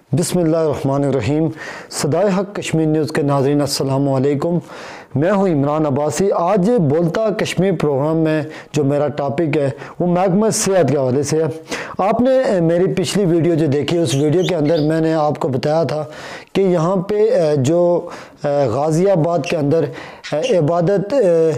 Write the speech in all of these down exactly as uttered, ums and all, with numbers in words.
بسم اللہ الرحمن الرحیم۔ صدائے حق کشمیر نیوز کے ناظرین السلام علیکم، میں ہوں عمران عباسی۔ آج بولتا کشمیر پروگرام میں جو میرا ٹاپک ہے وہ محکمہ صحت کے حوالے سے ہے۔ آپ نے میری پچھلی ویڈیو جو دیکھی، اس ویڈیو کے اندر میں نے آپ کو بتایا تھا کہ یہاں پہ جو غازی آباد کے اندر عبادت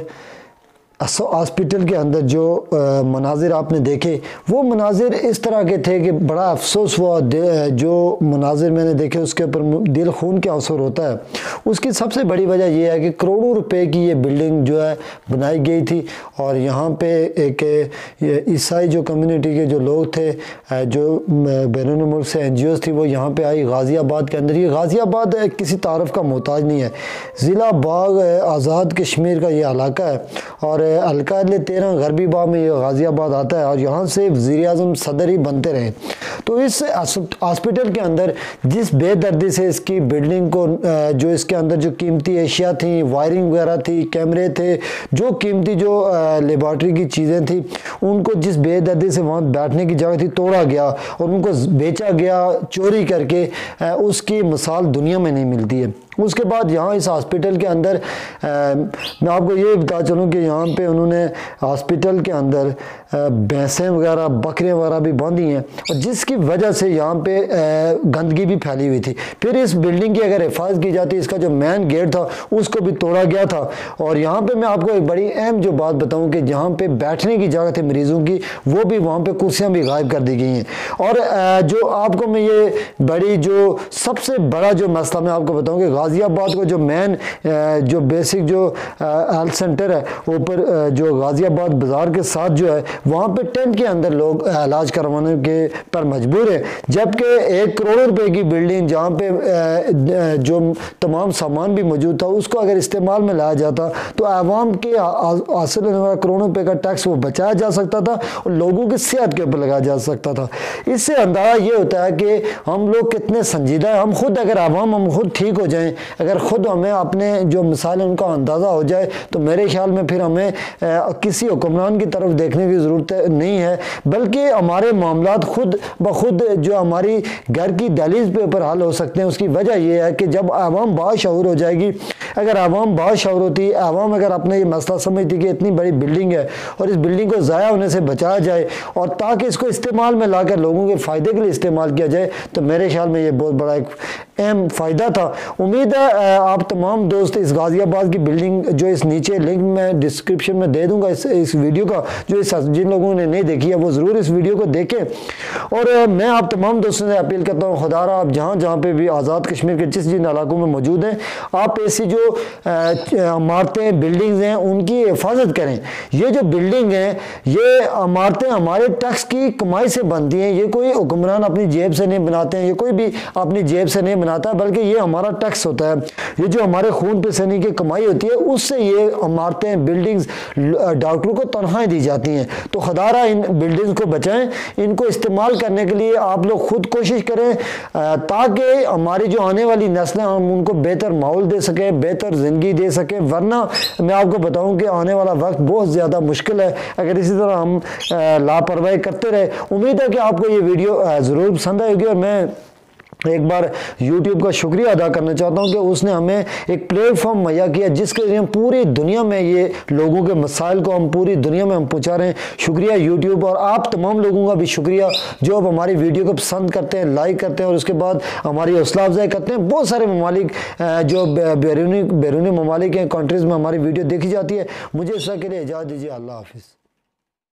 ہاسپٹل کے اندر جو مناظر آپ نے دیکھے، وہ مناظر اس طرح کے تھے کہ بڑا افسوس ہوا۔ جو مناظر میں نے دیکھے اس کے اوپر دل خون کے آنسو ہوتا ہے۔ اس کی سب سے بڑی وجہ یہ ہے کہ کروڑوں روپے کی یہ بلڈنگ جو ہے بنائی گئی تھی، اور یہاں پہ ایک عیسائی جو کمیونٹی کے جو لوگ تھے، جو بیرون ملک سے این جی اوز تھی، وہ یہاں پہ آئی غازی آباد کے اندر۔ یہ غازی آباد کسی تعارف کا محتاج نہیں ہے، ضلع باغ آزاد کشمیر کا یہ علاقہ ہے، اور القاعدہ تیرہ غربی باغ میں یہ غازی آباد آتا ہے، اور یہاں سے وزیر اعظم صدر ہی بنتے رہے۔ تو اس ہاسپٹل کے اندر جس بے دردی سے اس کی بلڈنگ کو، جو اس کے اندر جو قیمتی اشیاء تھیں، وائرنگ وغیرہ تھی، کیمرے تھے، جو قیمتی جو لیبارٹری کی چیزیں تھیں، ان کو جس بے دردی سے وہاں بیٹھنے کی جگہ تھی توڑا گیا اور ان کو بیچا گیا چوری کر کے، اس کی مثال دنیا میں نہیں ملتی ہے۔ اس کے بعد یہاں اس ہاسپٹل کے اندر میں آپ کو یہ بتا چلوں کہ یہاں پہ انہوں نے ہاسپٹل کے اندر بھینسیں وغیرہ بکریاں وغیرہ بھی باندھی ہیں، اور جس کی وجہ سے یہاں پہ گندگی بھی پھیلی ہوئی تھی۔ پھر اس بلڈنگ کی اگر حفاظت کی جاتی، اس کا جو مین گیٹ تھا اس کو بھی توڑا گیا تھا۔ اور یہاں پہ میں آپ کو ایک بڑی اہم جو بات بتاؤں کہ جہاں پہ بیٹھنے کی جگہ تھی مریضوں کی، وہ بھی وہاں پہ کرسیاں بھی غائب کر دی گئی ہیں۔ اور جو آپ کو میں یہ بڑی جو سب سے بڑا جو مسئلہ میں آپ کو بتاؤں کہ غازی آباد کو جو مین جو بیسک جو ہیلتھ سینٹر ہے اوپر جو غازی آباد بازار کے ساتھ جو ہے، وہاں پہ ٹینٹ کے اندر لوگ علاج کروانے کے پر مجبور ہیں، جبکہ ایک کروڑ روپے کی بلڈنگ جہاں پہ جو تمام سامان بھی موجود تھا، اس کو اگر استعمال میں لایا جاتا تو عوام کے حاصل ہونے والا کروڑوں روپے کا ٹیکس وہ بچایا جا سکتا تھا اور لوگوں کی صحت کے اوپر لگایا جا سکتا تھا۔ اس سے اندازہ یہ ہوتا ہے کہ ہم لوگ کتنے سنجیدہ ہیں۔ ہم خود اگر عوام ہم خود ٹھیک ہو جائیں، اگر خود ہمیں اپنے جو مسائل ان کا اندازہ ہو جائے، تو میرے خیال میں پھر ہمیں کسی حکمران کی طرف دیکھنے کی ضرورت نہیں ہے، بلکہ ہمارے معاملات خود بخود جو ہماری گھر کی دہلیز پہ اوپر حل ہو سکتے ہیں۔ اس کی وجہ یہ ہے کہ جب عوام باشعور ہو جائے گی، اگر عوام باشعور ہوتی، عوام اگر اپنے یہ مسئلہ سمجھتی کہ اتنی بڑی بلڈنگ ہے اور اس بلڈنگ کو ضائع ہونے سے بچایا جائے، اور تاکہ اس کو استعمال میں لا کر لوگوں کے فائدے کے لیے استعمال کیا جائے، تو میرے خیال میں یہ بہت بڑا ایک اہم فائدہ تھا۔ امید ہے آپ تمام دوست اس غازی آباد کی بلڈنگ جو اس نیچے لنک میں ڈسکرپشن میں دے دوں گا اس اس ویڈیو کا، جو اس جن لوگوں نے نہیں دیکھی ہے وہ ضرور اس ویڈیو کو دیکھیں۔ اور میں آپ تمام دوستوں سے اپیل کرتا ہوں، خدا را آپ جہاں جہاں پہ بھی آزاد کشمیر کے جس جن علاقوں میں موجود ہیں، آپ ایسی جو عمارتیں بلڈنگز ہیں ان کی حفاظت کریں۔ یہ جو بلڈنگ ہیں، یہ عمارتیں ہمارے ٹیکس کی کمائی سے بنتی ہیں، یہ کوئی حکمران اپنی جیب سے نہیں بناتے ہیں، یہ کوئی بھی اپنی جیب سے نہیں بناتا، بلکہ یہ ہمارا ٹیکس ہوتا ہے۔ یہ جو ہمارے خون پسینے کی کمائی ہوتی ہے، اس سے یہ عمارتیں بلڈنگز ڈاکٹروں کو تنخواہیں دی جاتی ہیں۔ تو خدا را ان بلڈنگز کو بچائیں، ان کو استعمال کرنے کے لیے آپ لوگ خود کوشش کریں، تاکہ ہماری جو آنے والی نسلیں ہم ان کو بہتر ماحول دے سکیں، بہتر زندگی دے سکیں۔ ورنہ میں آپ کو بتاؤں کہ آنے والا وقت بہت زیادہ مشکل ہے اگر اسی طرح ہم لاپرواہی کرتے رہے۔ امید ہے کہ آپ کو یہ ویڈیو ضرور پسند آئے گی، اور میں ایک بار یوٹیوب کا شکریہ ادا کرنا چاہتا ہوں کہ اس نے ہمیں ایک پلیٹ فارم مہیا کیا جس کے ذریعے ہم پوری دنیا میں یہ لوگوں کے مسائل کو ہم پوری دنیا میں ہم پہنچا رہے ہیں۔ شکریہ یوٹیوب، اور آپ تمام لوگوں کا بھی شکریہ جو اب ہماری ویڈیو کو پسند کرتے ہیں، لائک کرتے ہیں، اور اس کے بعد ہماری حوصلہ افزائی کرتے ہیں۔ بہت سارے ممالک جو بیرونی بیرونی ممالک ہیں، کنٹریز میں ہماری ویڈیو دیکھی جاتی ہے۔ مجھے اس کے لیے اجازت دیجیے، اللہ حافظ۔